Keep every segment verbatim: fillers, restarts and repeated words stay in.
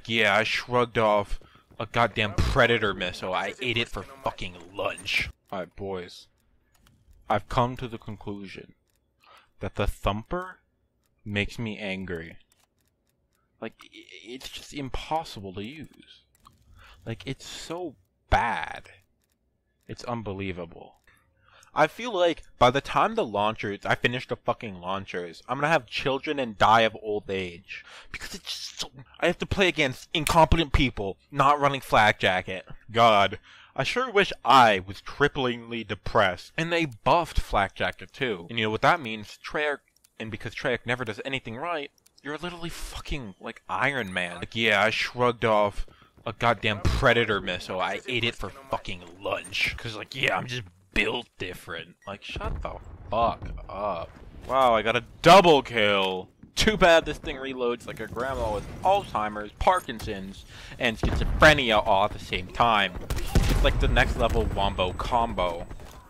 Like, yeah, I shrugged off a goddamn Predator missile. I ate it for fucking lunch. Alright, boys. I've come to the conclusion that the Thumper makes me angry. Like, it's just impossible to use. Like, it's so bad. It's unbelievable. I feel like by the time the launchers, I finish the fucking launchers, I'm gonna have children and die of old age. Because it's just so, I have to play against incompetent people not running Flak Jacket. God, I sure wish I was cripplingly depressed. And they buffed Flak Jacket too. And you know what that means? Treyarch, and because Treyarch never does anything right, you're literally fucking like Iron Man. Like, yeah, I shrugged off a goddamn Predator missile. I ate it for fucking lunch. Cause like, yeah, I'm just built different. Like, shut the fuck up. Wow, I got a double kill. Too bad this thing reloads like a grandma with Alzheimer's, Parkinson's, and schizophrenia all at the same time. It's like the next level wombo combo.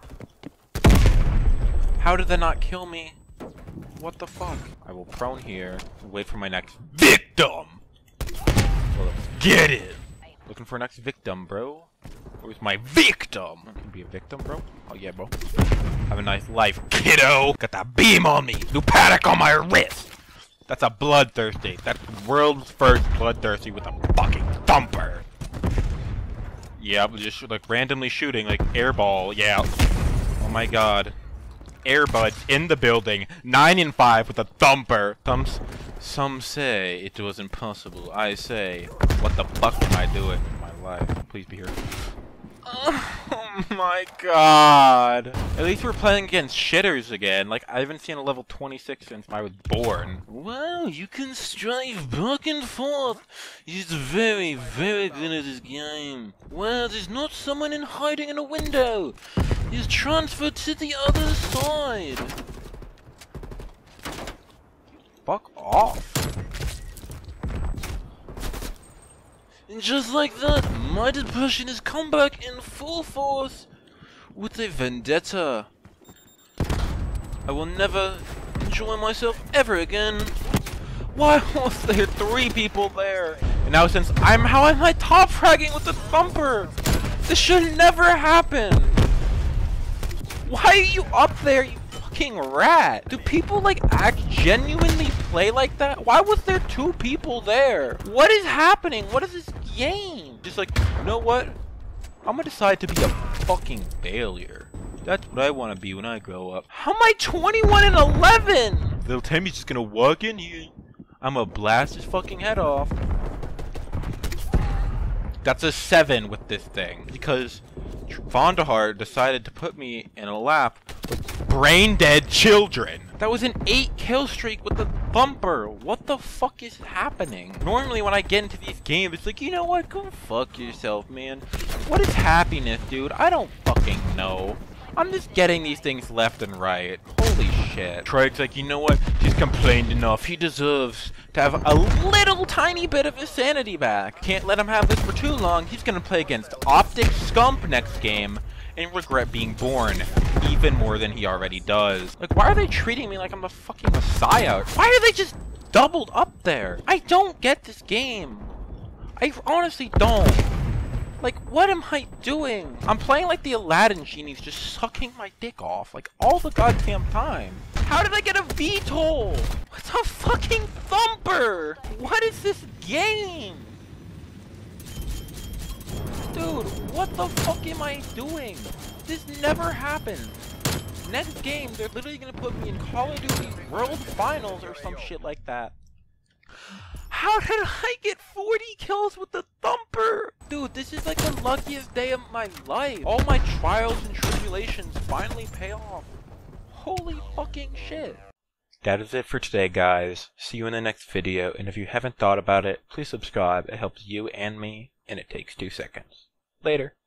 How did that not kill me? What the fuck? I will prone here, wait for my next victim! So let's get it! Looking for next victim, bro. Where's my victim? I can be a victim, bro. Oh yeah, bro. Have a nice life, kiddo. Got that beam on me. New paddock on my wrist. That's a bloodthirsty. That's world's first bloodthirsty with a fucking Thumper. Yeah, I'm just like randomly shooting like airball. Yeah. Oh my god. Airbuds in the building. Nine and five with a Thumper. Some some say it was impossible. I say, what the fuck am I doing in my life? Please be here. Oh my god. At least we're playing against shitters again. Like, I haven't seen a level twenty-six since I was born. Wow, you can strive back and forth. He's very, very good at this game. Well, there's not someone in hiding in a window. He's transferred to the other side. Fuck off. And just like that, my depression has come back in full force with a vendetta. I will never enjoy myself ever again. Why was there three people there? And now since I'm how am I top fragging with the Thumper? This should never happen. Why are you up there, you fucking rat? Do people like act genuinely play like that? Why was there two people there? What is happening? What is this game? Just like, you know what? I'm gonna decide to be a fucking failure. That's what I want to be when I grow up. How am I twenty-one and eleven? Little Timmy's just gonna walk in here. I'm gonna blast his fucking head off. That's a seven with this thing. Because Vonderhaar decided to put me in a lap with brain dead children. That was an eight kill streak with the Thumper. What the fuck is happening? Normally when I get into these games, it's like, you know what? Go fuck yourself, man. What is happiness, dude? I don't fucking know. I'm just getting these things left and right. Holy shit. Treyarch's like, you know what? He's complained enough. He deserves to have a little tiny bit of his sanity back. Can't let him have this for too long. He's gonna play against Optic Scump next game and regret being born even more than he already does. Like, why are they treating me like I'm a fucking messiah? Why are they just doubled up there? I don't get this game. I honestly don't. Like, what am I doing? I'm playing like the Aladdin genie's just sucking my dick off, like, all the goddamn time. How did I get a V TOL? What's a fucking Thumper? What is this game? Dude, what the fuck am I doing? This never happened. Next game, they're literally gonna put me in Call of Duty World Finals or some shit like that. How did I get forty kills with the Thumper? Dude, this is like the luckiest day of my life. All my trials and tribulations finally pay off. Holy fucking shit. That is it for today, guys. See you in the next video, and if you haven't thought about it, please subscribe. It helps you and me, and it takes two seconds. Later.